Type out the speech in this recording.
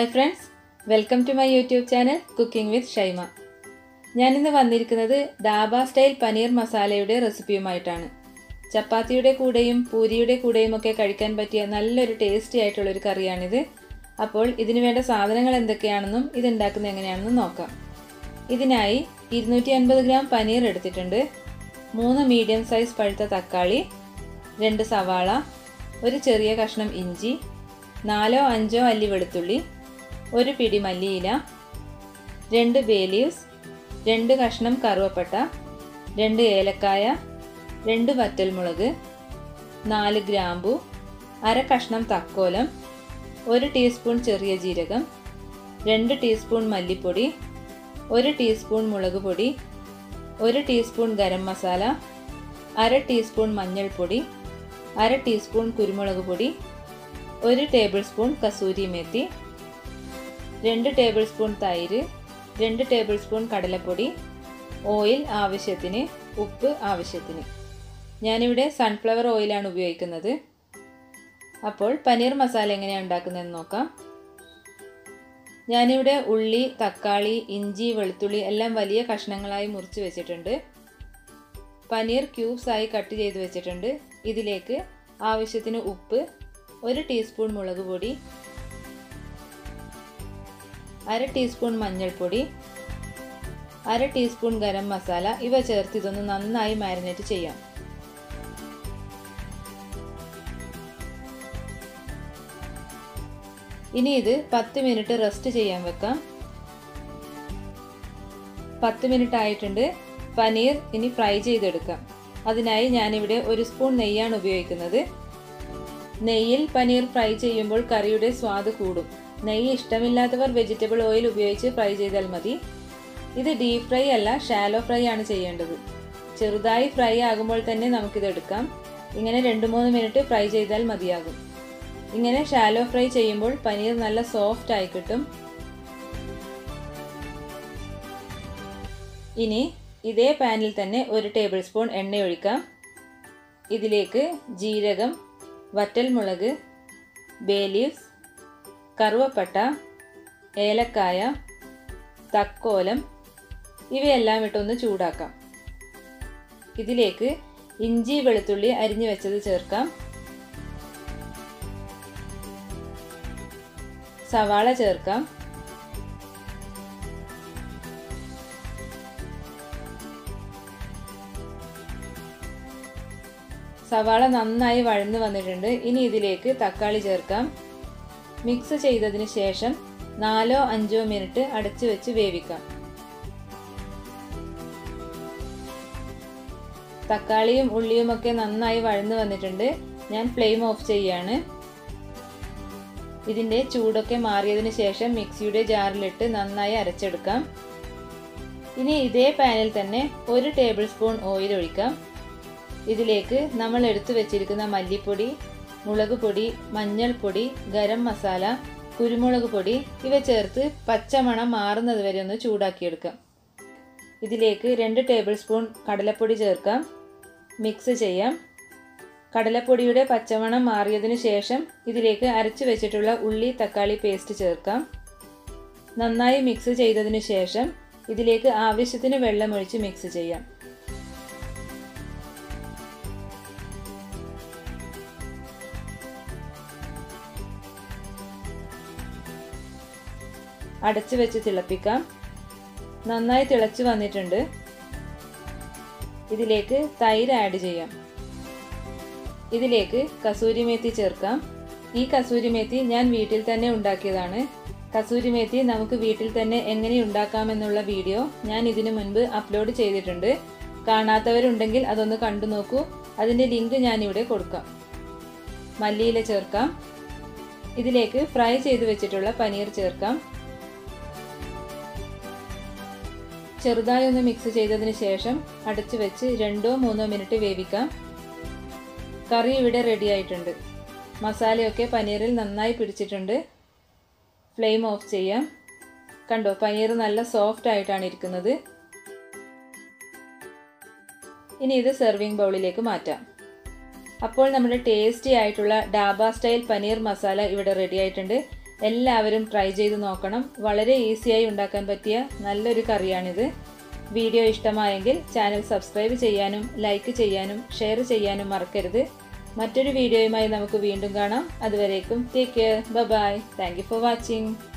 Hi friends, welcome to my YouTube channel cooking with Shaima. ഞാനിന്ന് വന്നിരിക്കുന്നത് ഡാബ style paneer മസാലയുടെ റെസിപ്പിയുമായിട്ടാണ്. ചപ്പാത്തിയുടെ കൂടെയും പൂരിയുടെ കൂടെയും ഒക്കെ കഴിക്കാൻ പറ്റിയ നല്ലൊരു ടേസ്റ്റി ആയിട്ടുള്ളൊരു കറിയാണിത്. അപ്പോൾ ഇതിനു വേണ്ട സാധനങ്ങൾ എന്തൊക്കെയാണെന്നും ഇതുണ്ടാക്കുന്നത് എങ്ങനെയാണെന്നും നോക്കാം. ഇതിനായി 250 ഗ്രാം പനീർ എടുത്തിട്ടുണ്ട്, 3 മീഡിയം സൈസ് പഴുത്ത തക്കാളി, 2 സവാള, ഒരു ചെറിയ കഷ്ണം ഇഞ്ചി, 4-5 അല്ലി വെളുത്തുള്ളി, ഒരു പിടി മല്ലിയില, 2 ബേ ലീവ്സ്, 2 കഷ്ണം കറുവപ്പട്ട, 2 ഏലക്കായ, 2 വറ്റൽമുളക്, 4 ഗ്രാമ്പു, അര കഷ്ണം തക്കോലം, 1 ടീസ്പൂൺ ചെറിയ ജീരകം, 2 ടീസ്പൂൺ മല്ലിപ്പൊടി, 1 ടീസ്പൂൺ മുളക് പൊടി, 1 ടീസ്പൂൺ ഗരം മസാല, അര ടീസ്പൂൺ മഞ്ഞൾപ്പൊടി, അര ടീസ്പൂൺ കുരുമുളക് പൊടി, 1 table spoon kasuri methi, 2 table spoon തൈര്, 2 ടേബിൾ സ്പൂൺ കടലപ്പൊടി, ഓയിൽ ആവശ്യത്തിന്, ഉപ്പ് ആവശ്യത്തിന്. ഞാനിവിടെ സൺഫ്ലവർ ഓയിലാണ് ഉപയോഗിക്കുന്നത്. അപ്പോൾ പനീർ മസാല എങ്ങനെയാണ് ഉണ്ടാക്കുന്നതെന്ന് നോക്കാം. ഞാനിവിടെ ഉള്ളി, തക്കാളി, ഇഞ്ചി, വെളുത്തുള്ളി എല്ലാം വലിയ കഷ്ണങ്ങളായി മുറിച്ച് വെച്ചിട്ടുണ്ട്. പനീർ ക്യൂബ്സ് ആയി കട്ട് ചെയ്ത് വെച്ചിട്ടുണ്ട്. ഇതിലേക്ക് ആവശ്യത്തിന് ഉപ്പ്, 1 ടീസ്പൂൺ മുളക് പൊടി, അര ടീസ്പൂൺ മഞ്ഞൾപ്പൊടി, അര ടീസ്പൂൺ ഗരം മസാല ഇവ ചേർത്ത് ഇതൊന്ന് നന്നായി മാരിനേറ്റ് ചെയ്യാം. ഇനി ഇത് 10 മിനിറ്റ് റെസ്റ്റ് ചെയ്യാൻ വെക്കാം. 10 മിനിറ്റ് ആയിട്ടുണ്ട്. പനീർ ഇനി ഫ്രൈ ചെയ്തെടുക്കാം. അതിനായി ഞാനിവിടെ 1 സ്പൂൺ നെയ്യാണ് ഉപയോഗിക്കുന്നത്. നെയ്യിൽ പനീർ ഫ്രൈ ചെയ്യുമ്പോൾ കറിയുടെ സ്വാദ് കൂടും. നെയ്യ് ഇഷ്ടമില്ലാത്തവർ വെജിറ്റബിൾ ഓയിൽ ഉപയോഗിച്ച് ഫ്രൈ ചെയ്താൽ മതി. ഇത് ഡീപ് ഫ്രൈ അല്ല, ഷാലോ ഫ്രൈ ആണ് ചെയ്യേണ്ടത്. ചെറുതായി ഫ്രൈ ആകുമ്പോൾ തന്നെ നമുക്കിത് എടുക്കാം. ഇങ്ങനെ 2-3 മിനിറ്റ് ഫ്രൈ ചെയ്താൽ മതിയാകും. ഇങ്ങനെ ഷാലോ ഫ്രൈ ചെയ്യുമ്പോൾ പനീർ നല്ല സോഫ്റ്റ് ആയി കിട്ടും. ഇനി ഇതേ പാനിൽ തന്നെ 1 ടേബിൾ സ്പൂൺ എണ്ണ ഒഴിക്കാം. ഇതിലേക്ക് ജീരകം, വറ്റൽമുളക്, ബേ ലീവ്സ്, കറുവപ്പട്ട, ഏലക്കായ, തക്കോലം ഇവയെല്ലാം ഇട്ടൊന്ന് ചൂടാക്കാം. ഇതിലേക്ക് ഇഞ്ചി, വെളുത്തുള്ളി അരിഞ്ഞു വെച്ചത് ചേർക്കാം. സവാള ചേർക്കാം. സവാള നന്നായി വഴന്നു വന്നിട്ടുണ്ട്. ഇനി ഇതിലേക്ക് തക്കാളി ചേർക്കാം. മിക്സ് ചെയ്തതിന് ശേഷം 4-5 മിനിറ്റ് അടച്ചു വെച്ച് വേവിക്കാം. തക്കാളിയും ഉള്ളിയും ഒക്കെ നന്നായി വഴന്നു വന്നിട്ടുണ്ട്. ഞാൻ ഫ്ലെയിം ഓഫ് ചെയ്യാണ്. ഇതിൻ്റെ ചൂടൊക്കെ മാറിയതിന് ശേഷം മിക്സിയുടെ ജാറിലിട്ട് നന്നായി അരച്ചെടുക്കാം. ഇനി ഇതേ പാനിൽ തന്നെ 1 ടേബിൾ സ്പൂൺ ഓയിൽ ഒഴിക്കാം. ഇതിലേക്ക് നമ്മൾ എടുത്തു വെച്ചിരിക്കുന്ന മല്ലിപ്പൊടി, മുളക് പൊടി, മഞ്ഞൾപ്പൊടി, ഗരം മസാല, കുരുമുളക് പൊടി ഇവ ചേർത്ത് പച്ചമണം മാറുന്നത് വരെ ഒന്ന് ചൂടാക്കിയെടുക്കാം. ഇതിലേക്ക് 2 ടേബിൾ സ്പൂൺ കടലപ്പൊടി ചേർക്കാം. മിക്സ് ചെയ്യാം. കടലപ്പൊടിയുടെ പച്ചമണം മാറിയതിന് ശേഷം ഇതിലേക്ക് അരച്ചു വെച്ചിട്ടുള്ള ഉള്ളി, തക്കാളി പേസ്റ്റ് ചേർക്കാം. നന്നായി മിക്സ് ചെയ്തതിന് ശേഷം ഇതിലേക്ക് ആവശ്യത്തിന് വെള്ളമൊഴിച്ച് മിക്സ് ചെയ്യാം. അടച്ചു വെച്ച് തിളപ്പിക്കാം. നന്നായി തിളച്ചു വന്നിട്ടുണ്ട്. ഇതിലേക്ക് തൈര് ആഡ് ചെയ്യാം. ഇതിലേക്ക് കസൂരി മേത്തി ചേർക്കാം. ഈ കസൂരി മേത്തി ഞാൻ വീട്ടിൽ തന്നെ ഉണ്ടാക്കിയതാണ്. കസൂരി മേത്തി നമുക്ക് വീട്ടിൽ തന്നെ എങ്ങനെ ഉണ്ടാക്കാമെന്നുള്ള വീഡിയോ ഞാൻ ഇതിനു മുൻപ് അപ്ലോഡ് ചെയ്തിട്ടുണ്ട്. കാണാത്തവരുണ്ടെങ്കിൽ അതൊന്ന് കണ്ടു നോക്കൂ. അതിൻ്റെ ലിങ്ക് ഞാനിവിടെ കൊടുക്കാം. മല്ലിയില ചേർക്കാം. ഇതിലേക്ക് ഫ്രൈ ചെയ്ത് വെച്ചിട്ടുള്ള പനീർ ചേർക്കാം. ചെറുതായി ഒന്ന് മിക്സ് ചെയ്തതിന് ശേഷം അടച്ചു വെച്ച് 2-3 മിനിറ്റ് വേവിക്കാം. കറി ഇവിടെ റെഡി ആയിട്ടുണ്ട്. മസാലയൊക്കെ പനീറിൽ നന്നായി പിടിച്ചിട്ടുണ്ട്. ഫ്ലെയിം ഓഫ് ചെയ്യാം. കണ്ടോ, പനീർ നല്ല സോഫ്റ്റ് ആയിട്ടാണ് ഇരിക്കുന്നത്. ഇനി ഇത് സെർവിങ് ബൗളിലേക്ക് മാറ്റാം. അപ്പോൾ നമ്മുടെ ടേസ്റ്റി ആയിട്ടുള്ള ഡാബ സ്റ്റൈൽ പനീർ മസാല ഇവിടെ റെഡി ആയിട്ടുണ്ട്. എല്ലാവരും ട്രൈ ചെയ്ത് നോക്കണം. വളരെ ഈസിയായി ഉണ്ടാക്കാൻ പറ്റിയ നല്ലൊരു കറിയാണിത്. വീഡിയോ ഇഷ്ടമായെങ്കിൽ ചാനൽ സബ്സ്ക്രൈബ് ചെയ്യാനും ലൈക്ക് ചെയ്യാനും ഷെയർ ചെയ്യാനും മറക്കരുത്. മറ്റൊരു വീഡിയോയുമായി നമുക്ക് വീണ്ടും കാണാം. അതുവരേക്കും take care. Bye. Thank you for watching.